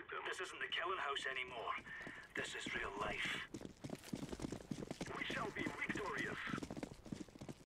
This isn't the killing house anymore. This is real life.